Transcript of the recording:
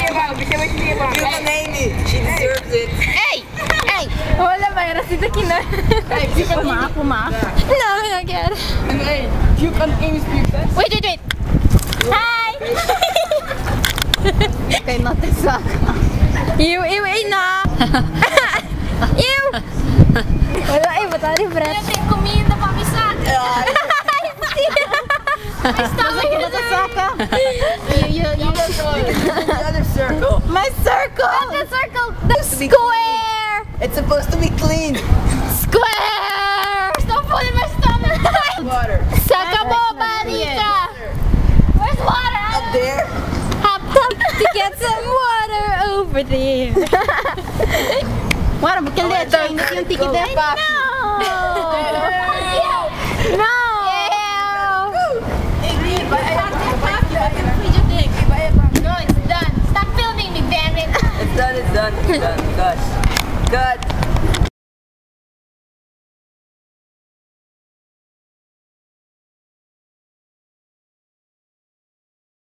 can name it. She deserves it. Hey! Hey! Wala ba? Rasita kina. Hey, you can Puma. No, I don't get it. Hey, you can aim speak that. Wait. Hi! Okay, not the suck. Ew, na! Ew! Wala eh, ba't ano yung breath? Natin kumita pa misak. My stomach is hurt. You The other circle. My circle! The circle. The square! It's supposed to be clean. Square! Stop pulling my stomach. Water. Saka mo, Marika! Where's water? Up there. Hop to get some water over there. What? We can let you yung ticket there, Pop. No! No, it's done. Stop filming me, damn it. It's done. Cut.